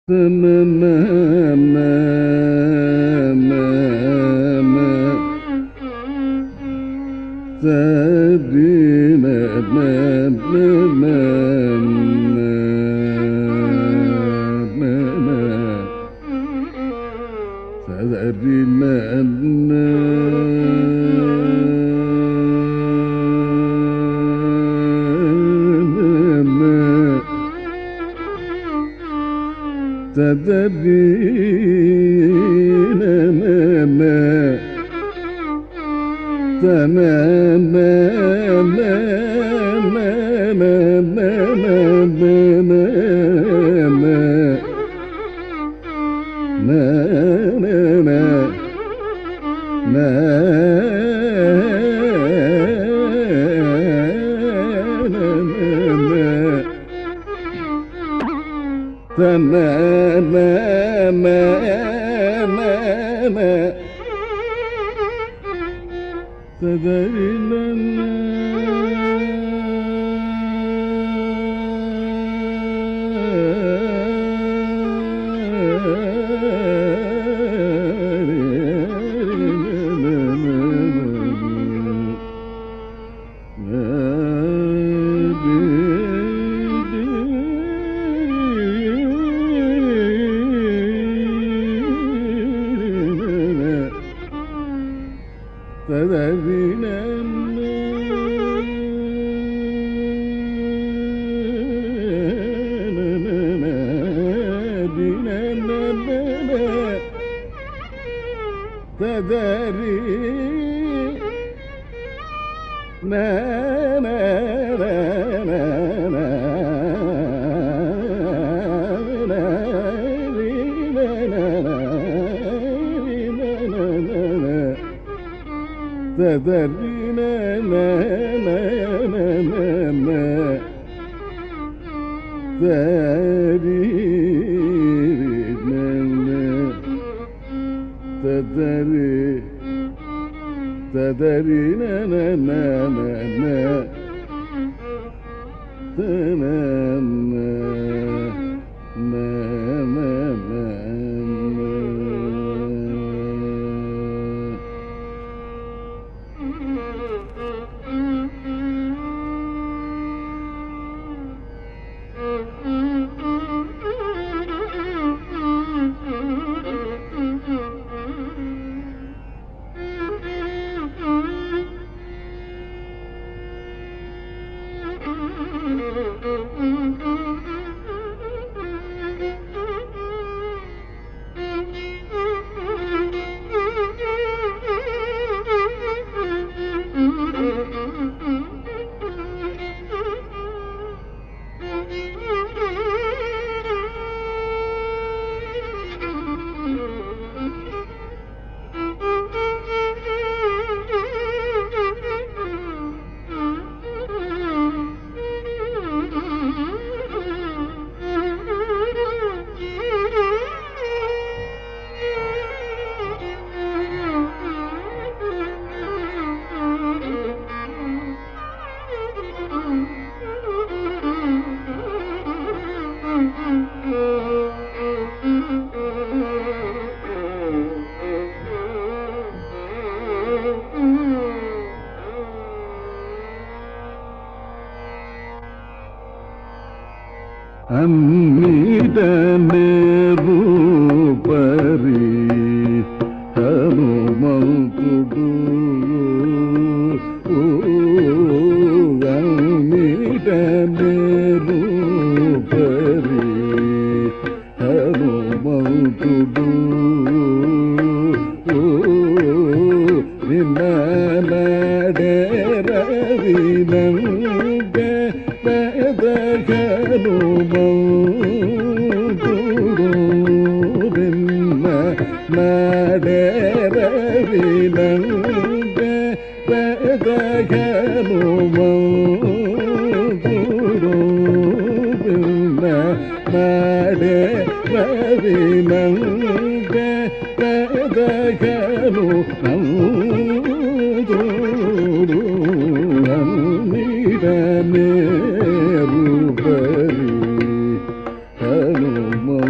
Hanu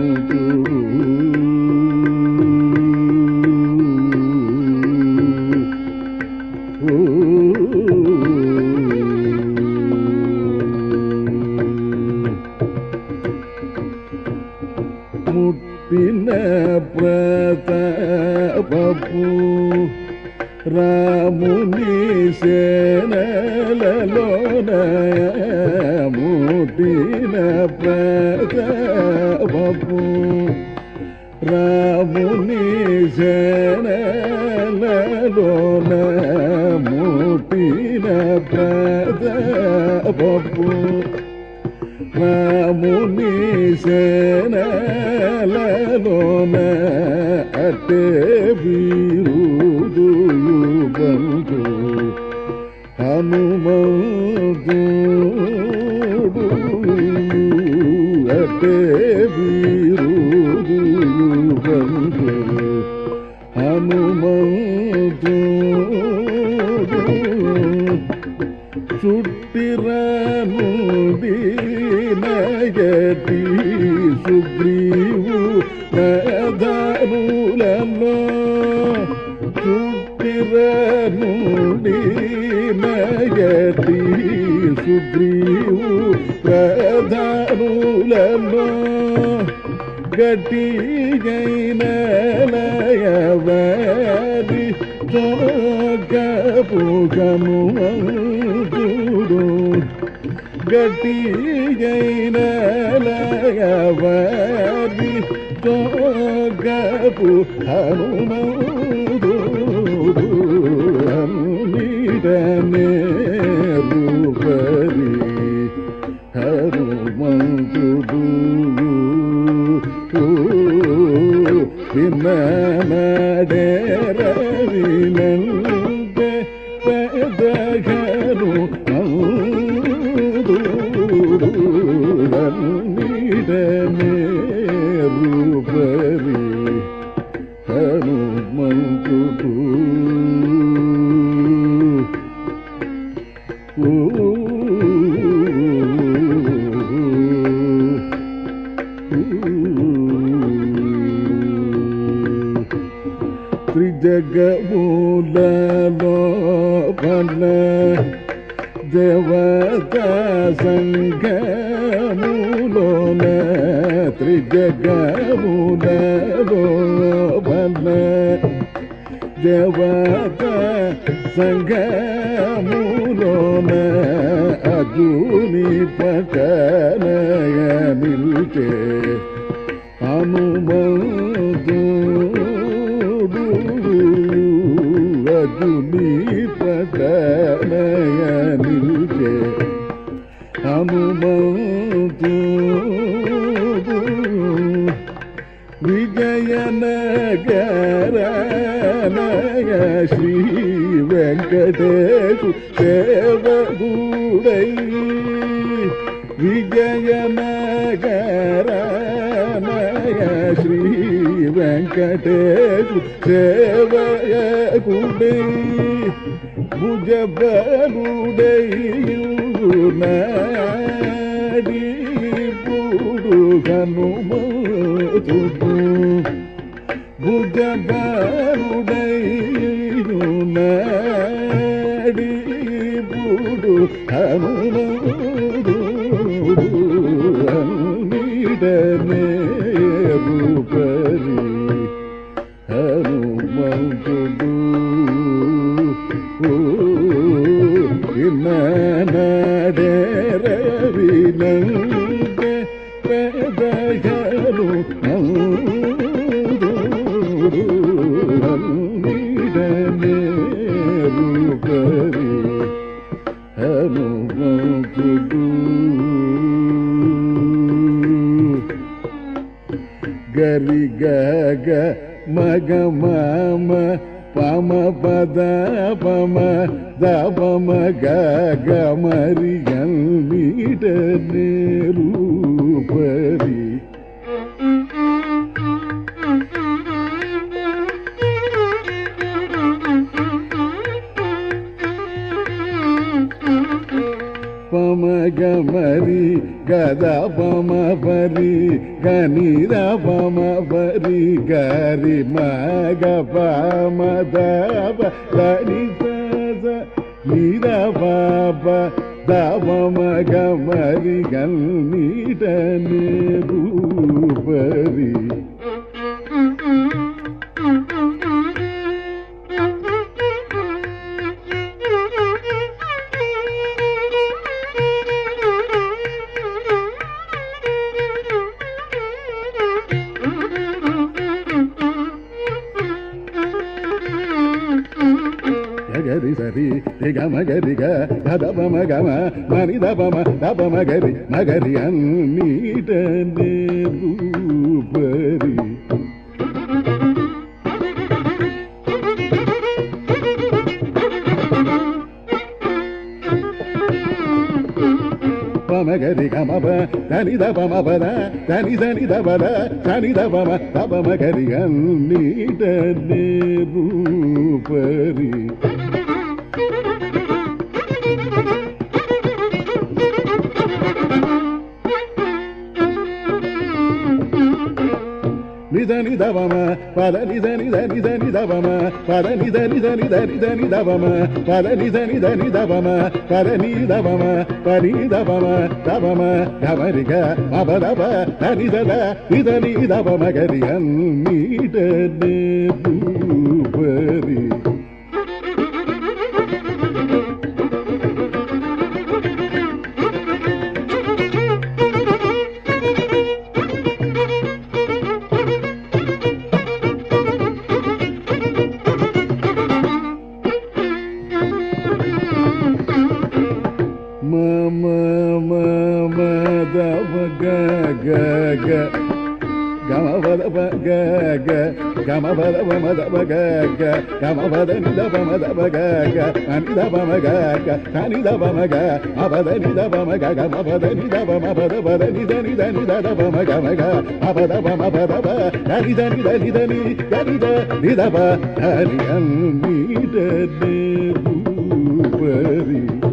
ముట్టిన ప్రతాపపు రాముని సేనలలోన ముట్టిన ప్రతాపపు రాముని సేనలలోన ముట్టిన ప్రతాపపు రాముని సేనలలోన అట్టే వీరుడు బంధు హనుమంతుడు అట్టే వీరుడు బంధు హనుమంతుడు చుట్టిరానుడి నయటి సుగ్రీవు ప్రధానులలో చుట్టిరానుడి నయటి సుగ్రీవు ప్రధానులలో గట్టిగైన లయవరి చోకపు హనుమంతుడు గట్టిగైన లయవరి చోకపు హనుమంతుడు నీడనే రూపరి హనుమంతుడు వినడేరవినందే పెదగను నీడనే రూపరి హనుమంతుడు త్రిజగములలోపల దేవతా సంఘములోన త్రిజగములలోపల దేవతా సంఘములోన అజుని పటనయ నిల్చే హనుమంతుడు అజుని పటనయ నిల్చే హనుమంతుడు విజయనగరనయ శ్రీ వెంకటేశు సేవకుడై విజయనగరనయ శ్రీ వెంకటేశు సేవకుడై భుజబలుడై నాడి పుడు హనుమంతుడు భుజబలుడై నాడి పుడు హనుమంతుడు నీడనే రూపరి హనుమంతుడు వినడేరవినందే పెదగను నీడనే రూపరి హనుమంతుడు గరి గగ మగ మమ పమ పద పమ దపమ గగ మరి నీడనే రూపరి పమ గమరి గద పమ పద మరి గని దమ పరి గరి మగ పమ దబ దని స నిద బాబ దమ మగ మరి గల్నిటనే రూపరి గరి సరి గమ గరి గమ గమ మని దమ గరి మగరి అన్నిటనే రూపరి పమగరి గమ దని దమ పద దని దని దబద దని దమ గరి అన్నిటనే రూపరి నిదని దవమ పద నిదని దని దని దవమ పద నిదని దని దని దని దవమ పద నిదని దని దవమ పద ని దవమ పని దవమ దవమ గమరిగ మబదబ దని దద నిదని దవమ గరి అన్నిటనే రూపరి గమ పద గ గమ పద మదబ గ గమ పద నిదబ మదబ గ అని దబ మగ అని దబ మగ అబద నిదబ మగ గమ పద నిదబ మబద పద నిదని దని దబ మగ మగ అబద బమ పదబ అని దని దని దని దని నిదబ హరి అన్నిటనే రూపరి